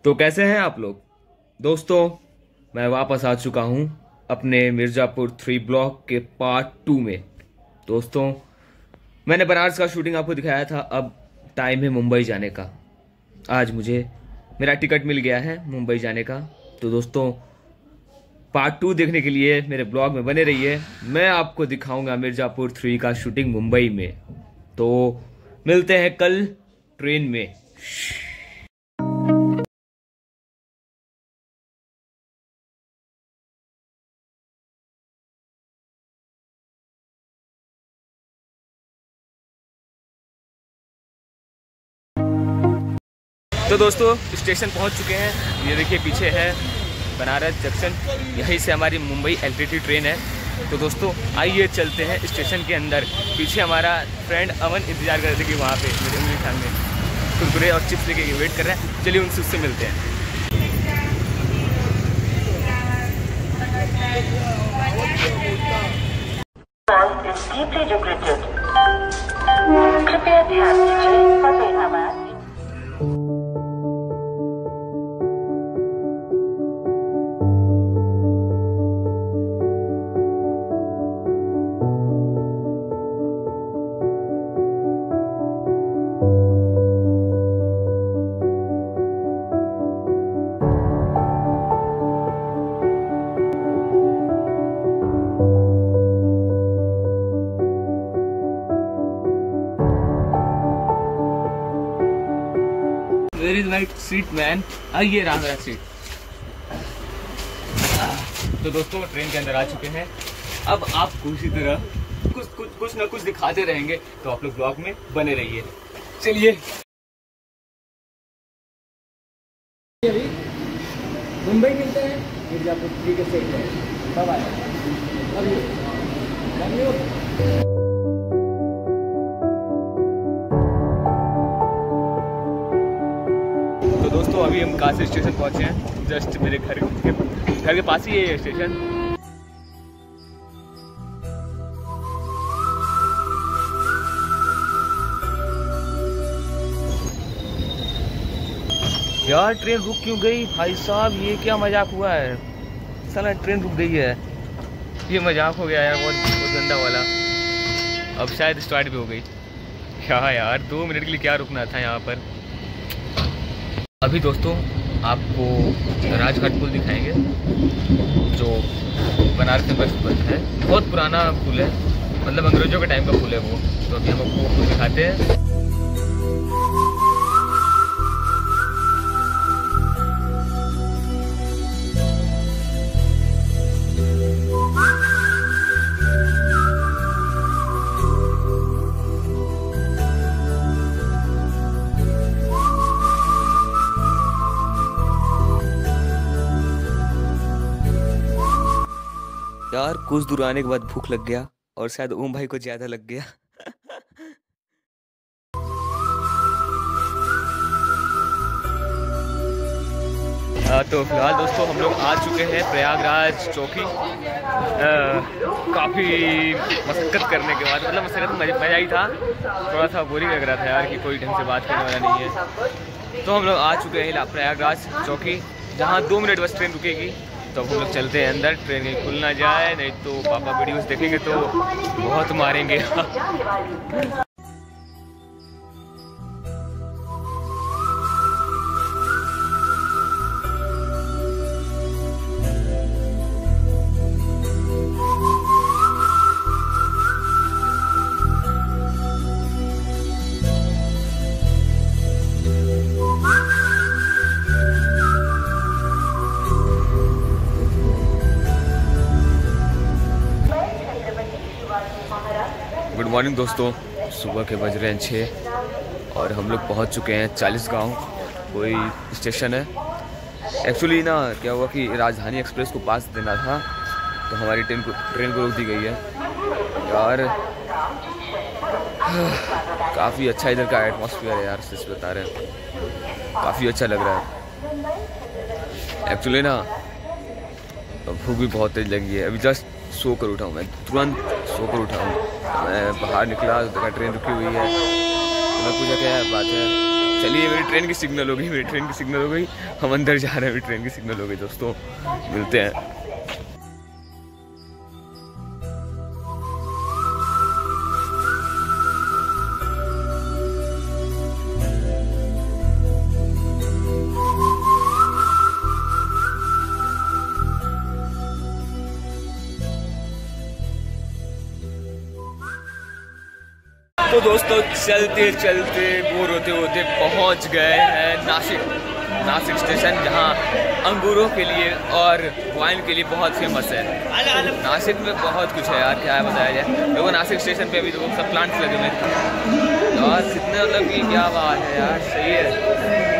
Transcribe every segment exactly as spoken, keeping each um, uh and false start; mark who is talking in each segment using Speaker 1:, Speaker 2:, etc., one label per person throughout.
Speaker 1: तो कैसे हैं आप लोग दोस्तों। मैं वापस आ चुका हूं अपने मिर्जापुर थ्री ब्लॉक के पार्ट टू में। दोस्तों मैंने बनारस का शूटिंग आपको दिखाया था, अब टाइम है मुंबई जाने का। आज मुझे मेरा टिकट मिल गया है मुंबई जाने का। तो दोस्तों पार्ट टू देखने के लिए मेरे ब्लॉग में बने रहिए। मैं आपको दिखाऊंगा मिर्जापुर थ्री का शूटिंग मुंबई में। तो मिलते हैं कल ट्रेन में। तो दोस्तों स्टेशन पहुंच चुके हैं। ये देखिए पीछे है बनारस जंक्शन, यहीं से हमारी मुंबई एलटीटी ट्रेन है। तो दोस्तों आइए चलते हैं स्टेशन के अंदर। पीछे हमारा फ्रेंड अमन इंतजार कर रहे थे कि वहाँ पे मेरे उंगली सामने कुरकुरे और चिप्स लेके वेट कर रहे हैं। चलिए उनसे उससे मिलते हैं।
Speaker 2: कृपया ध्यान दीजिए फतेह आबाद।
Speaker 1: Where is my seat man? आइए रहा मेरा सीट। तो दोस्तों ट्रेन के अंदर आ चुके हैं। अब आपको इसी तरह कुछ कुछ कुछ ना कुछ दिखाते रहेंगे, तो आप लोग ब्लॉग में बने रहिए। चलिए
Speaker 3: अभी मुंबई मिलते हैं मिर्जापुर थ्री के सेट में। Bye bye. Love you.
Speaker 1: तो दोस्तों अभी हम काशी स्टेशन पहुंचे हैं। जस्ट मेरे घर के घर के पास ही है ये स्टेशन। यार ट्रेन रुक क्यों गई भाई साहब, ये क्या मजाक हुआ है। साला ट्रेन रुक गई है, ये मजाक हो गया यार, बहुत बहुत गंदा वाला। अब शायद स्टार्ट भी हो गई। क्या यार दो मिनट के लिए क्या रुकना था यहाँ पर। अभी दोस्तों आपको राजघाट पुल दिखाएंगे जो बनारस में बस है। बहुत पुराना पुल है, मतलब अंग्रेजों के टाइम का पुल है वो। तो अभी हम आपको पुल दिखाते हैं। यार कुछ दूर आने के बाद भूख लग गया और शायद ओम भाई को ज्यादा लग गया। आ, तो फिलहाल दोस्तों हम लोग आ चुके हैं प्रयागराज चौकी। काफ़ी मशक्कत करने के बाद, मतलब मशक्कत मजा मजा ही था, थोड़ा सा बोरिंग लग रहा था यार कि कोई ढंग से बात करने वाला नहीं है। तो हम लोग आ चुके हैं प्रयागराज चौकी, जहाँ दो मिनट बस ट्रेन रुकेगी। तो हम लोग चलते हैं अंदर, ट्रेन कहीं खुल ना जाए, नहीं तो पापा वीडियोस देखेंगे तो बहुत मारेंगे। गुड मॉर्निंग दोस्तों, सुबह के बज रहे हैं छः और हम लोग पहुंच चुके हैं चालीसगांव कोई स्टेशन है। एक्चुअली ना क्या हुआ कि राजधानी एक्सप्रेस को पास देना था, तो हमारी ट्रेन को ट्रेन को रोक दी गई है यार। काफ़ी अच्छा इधर का एटमॉस्फेयर है यार, सच बता रहे हैं, काफ़ी अच्छा लग रहा है। एक्चुअली ना भूख भी बहुत तेज लगी है। अभी जस्ट सो कर उठा हूँ, मैं तुरंत सो कर उठा हूँ। मैं बाहर निकला तो देखा ट्रेन रुकी हुई है। तो मैं पूछा क्या बात है, चलिए मेरी ट्रेन की सिग्नल हो गई, मेरी ट्रेन की सिग्नल हो गई, हम अंदर जा रहे हैं, मेरी ट्रेन की सिग्नल हो गई दोस्तों, मिलते हैं। तो दोस्तों चलते चलते बोर होते होते पहुंच गए हैं नासिक नासिक स्टेशन, जहां अंगूरों के लिए और वाइन के लिए बहुत फेमस है। नासिक में बहुत कुछ है यार, क्या है बताया जाए। देखो नासिक स्टेशन पे अभी देखो सब प्लांट्स लगे हुए हैं यार, कितने मतलब कि क्या बात है यार, सही है।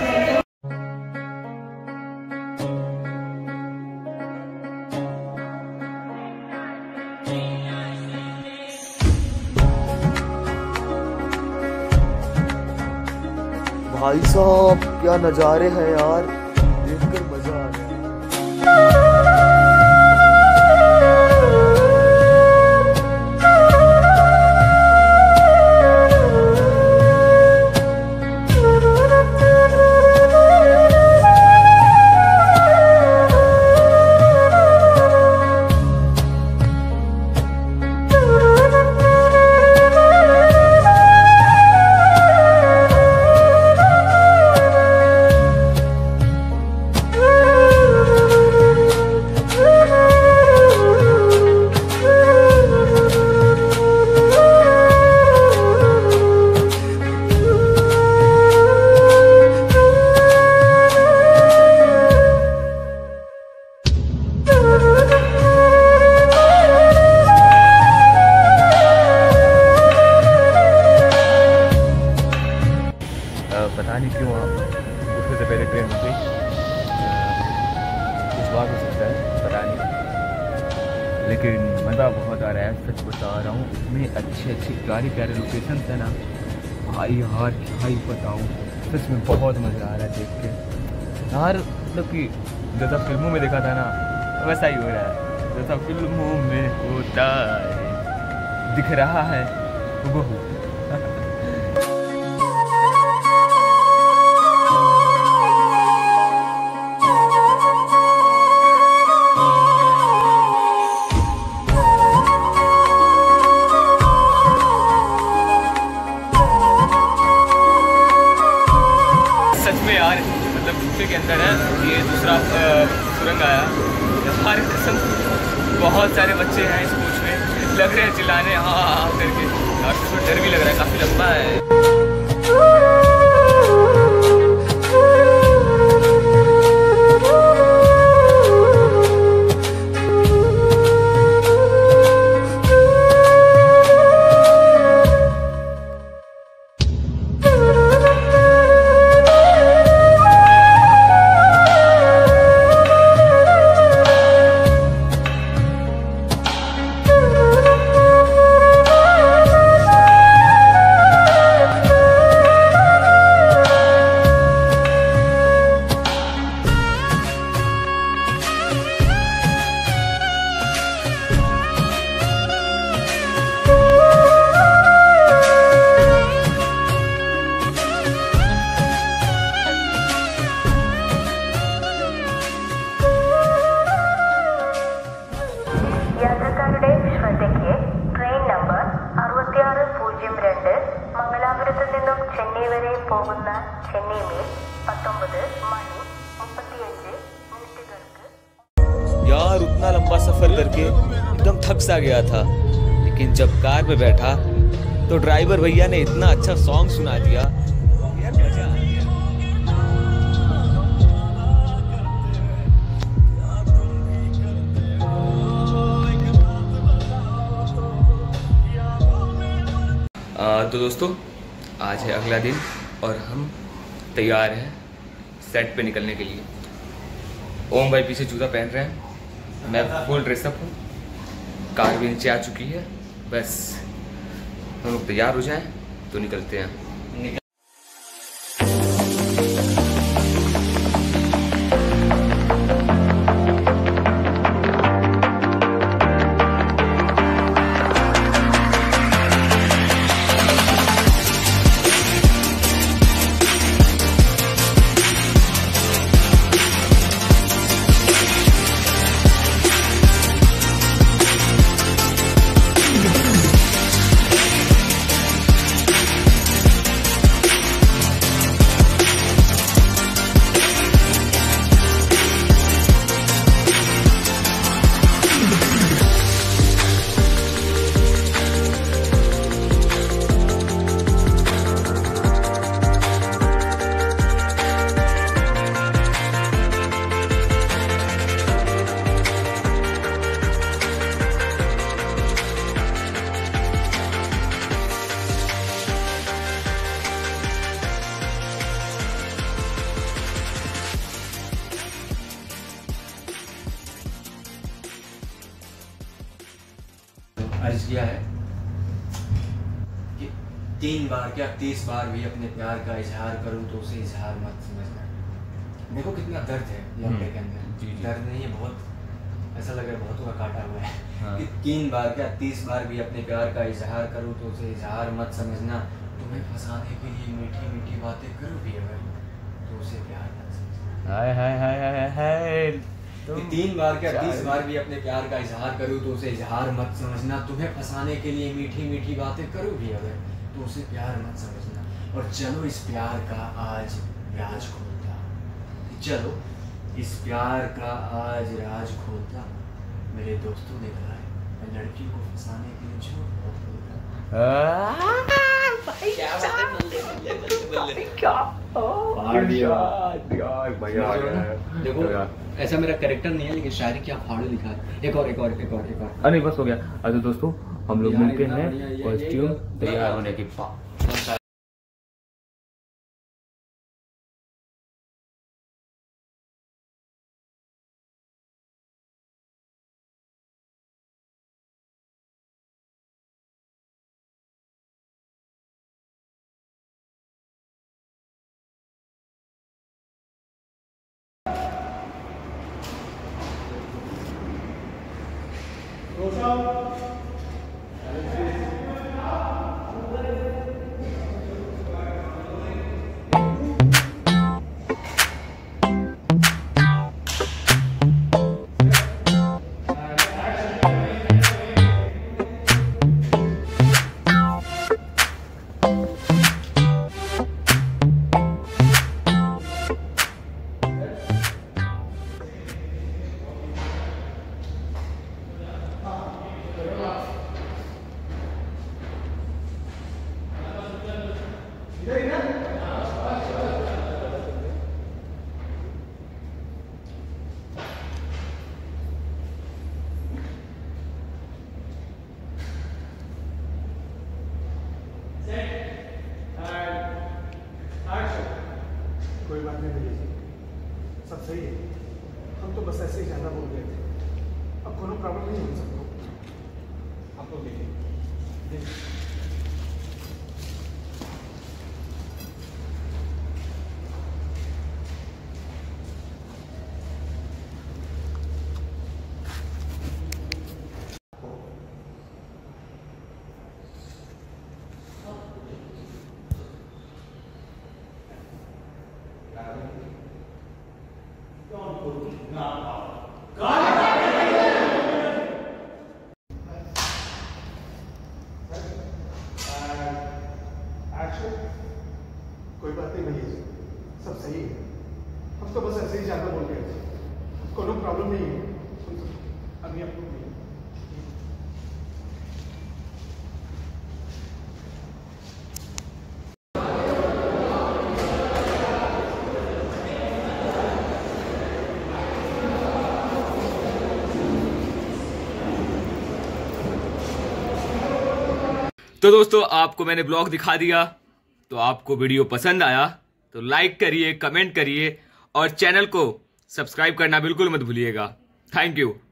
Speaker 1: भाई साहब क्या नज़ारे हैं यार, देखकर मजा आ गया। पता नहीं क्यों आप उससे से पहले ट्रेन हो गई, कुछ बात हो सकता है पता नहीं, लेकिन मज़ा बहुत आ रहा है, सच बता रहा हूँ। इतने अच्छे अच्छे प्यारे प्यारे लोकेशन है ना भाई यार, क्या ही बताऊँ, सच में बहुत मज़ा आ रहा है देख के यार। मतलब कि जैसा फिल्मों में देखा था ना वैसा ही हो रहा है, जैसा फिल्मों में होता है दिख रहा है वो। यार मतलब गुफे के अंदर है, ये दूसरा सुरंग आया हमारे कसम, बहुत सारे बच्चे हैं इस कोच में, लग रहे हैं चिल्लाने हाँ हाँ करके, और डर भी लग रहा है, काफ़ी लंबा है।
Speaker 2: യാത്രക്കാരുടെ ശ്രദ്ധയ്ക്ക് ട്രെയിൻ നമ്പർ അറുപത്തിയാറ് പൂജ്യം രണ്ട് മംഗലാപുരത്ത് നിന്നും ചെന്നൈ വരെ പോകുന്ന ചെന്നൈ മെയിൽ പത്തൊമ്പത് മണി മുപ്പത്തിയഞ്ച് മിനിറ്റുകൾക്ക്।
Speaker 1: यार उतना लंबा सफर करके एकदम थक सा गया था, लेकिन जब कार में बैठा तो ड्राइवर भैया ने इतना अच्छा सॉन्ग सुना दिया यार, मजा आ गया। आ, तो दोस्तों आज है अगला दिन और हम तैयार हैं सेट पे निकलने के लिए। ओम भाई पीछे जूता पहन रहे हैं, मैं फुल ड्रेसअप हूँ, कार भी नीचे आ चुकी है, बस हम लोग तैयार हो जाएं तो निकलते हैं।
Speaker 4: अर्ज किया है कि तीन बार क्या तीस बार भी अपने प्यार का इजहार करूं तो उसे इजहार मत समझना। देखो कितना दर्द है लौंडे के अंदर,
Speaker 1: जी, जी।
Speaker 4: दर्द नहीं है, बहुत ऐसा लग रहा है बहुतों का काटा हुआ है।
Speaker 1: हाँ।
Speaker 4: कि तीन बार क्या तीस बार भी अपने प्यार का इजहार करूं तो उसे इजहार मत समझना, तुम्हें फंसाने के लिए मीठी मीठी बातें करूं भी अगर तो उसे प्यार मत समझना।
Speaker 1: हाय हाय हाय हाय हाय
Speaker 4: कि तीन बार क्या तीस बार भी अपने प्यार का इजहार करूं तो उसे इजहार मत समझना, तुम्हें फंसाने के लिए मीठी मीठी बातें करूं भी अगर तो उसे प्यार मत समझना। और चलो इस प्यार का आज राज खोलता, चलो इस प्यार का आज राज खोलता। मेरे दोस्तों ने कहा है मैं लड़की को फंसाने के लिए झूठ बहुत बोलता। देखो ऐसा मेरा कैरेक्टर नहीं है, लेकिन शायरी क्या फाड़ू लिखा है। एक और एक और एक और एक और
Speaker 1: अरे बस हो गया। अच्छा दोस्तों हम लोग
Speaker 4: यार,
Speaker 1: मिलके
Speaker 4: इतना
Speaker 1: हैं
Speaker 4: बढ़िया, ये-
Speaker 1: कॉस्ट्यूम
Speaker 4: ये-
Speaker 1: तैयार होने के बाद।
Speaker 5: कोई बात नहीं भैया जी, सब सही है। हम तो बस ऐसे ही ज़्यादा बोल गए थे। अब कोनो प्रॉब्लम नहीं हो सकता। आप लोग देखिए देखिए। एक्शन। कोई बात नहीं भैया जी, सब सही है। हम तो बस ऐसे ही ज़्यादा बोल गए थे। कोनो प्रॉब्लम नहीं है। अभी आप लोग देखिए।
Speaker 1: तो दोस्तों आपको मैंने ब्लॉग दिखा दिया, तो आपको वीडियो पसंद आया तो लाइक करिए, कमेंट करिए और चैनल को सब्सक्राइब करना बिल्कुल मत भूलिएगा। Thank you.